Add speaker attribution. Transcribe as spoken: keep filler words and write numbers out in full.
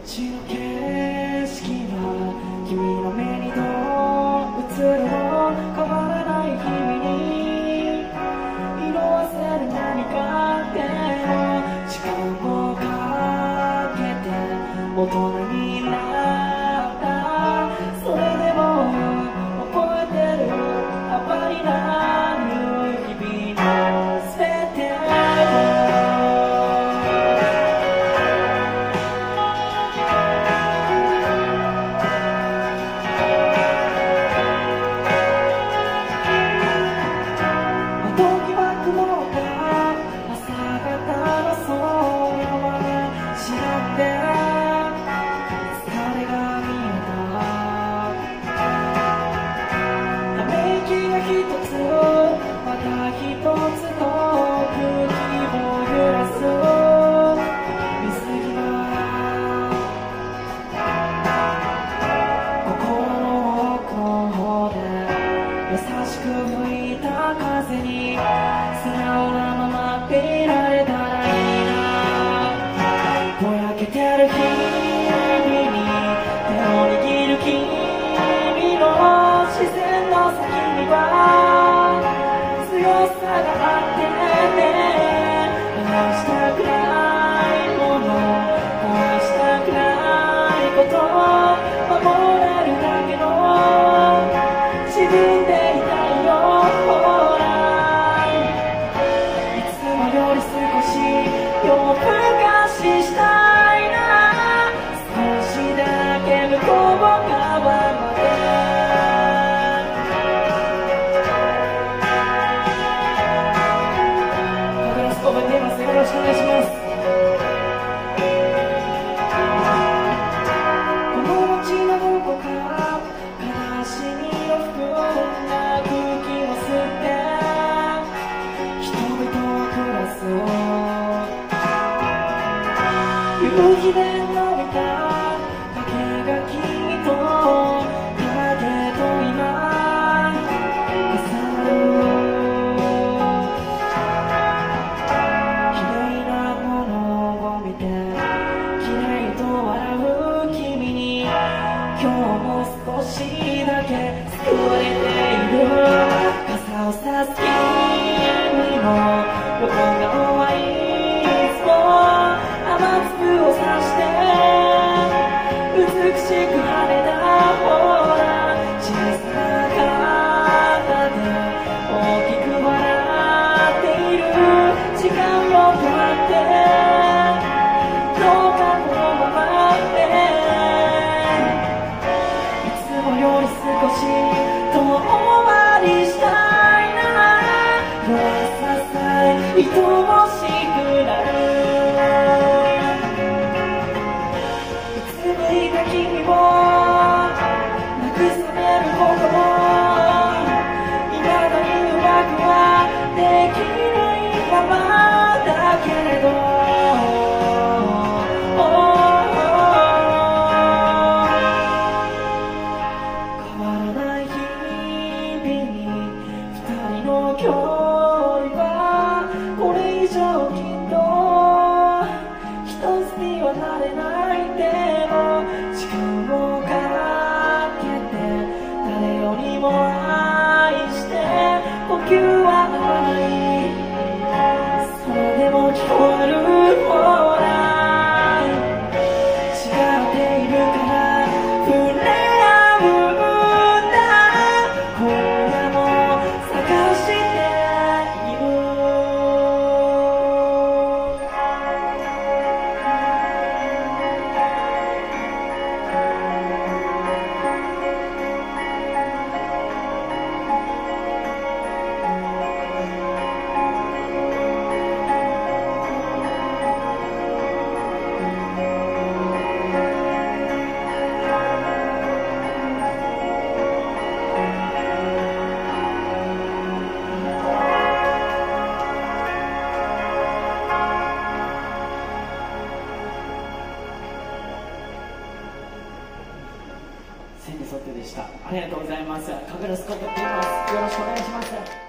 Speaker 1: 街の景色は君の目にどう映るの、変わらない日々に色あせる何かでも時間をかけて大人になったそれでも覚えてるあまりなる日々の全て優しく吹いた風に素直なままでいられたらいいな。ぼやけてる日々に手を握る君の視線の先には強さがあってね、話したくないもの恋したくないこと守れるだけの自分で夜更かししたいな、少しだけ向こう側までファブラスコ覚えています。よろしくお願いします。この街のどこか悲しみを含んだ空気を吸って人々は暮らす夕日で伸びた影が君と影と今重なる綺麗なものを見て綺麗と笑う君に今日も少しだけ救われている。傘を差す君の横顔はいつも雨粒を差して美しく晴れたほら小さな肩で大きく笑っている時間を止まってどうかこのままでいつもより少し遠回りしたいな。弱ささえ愛おしくなる君を慰めることも未だにうまくはできないままだけれど、変わらない日々に二人の距離はこれ以上きっと一つにはなれない。でも時間をかけて誰よりも愛して呼吸は甘いそれでも聞こえるほら違っているから触れ合うんだ今夜も探している。線に沿ってでした。ありがとうございます。神楽スコットって言います。よろしくお願いします。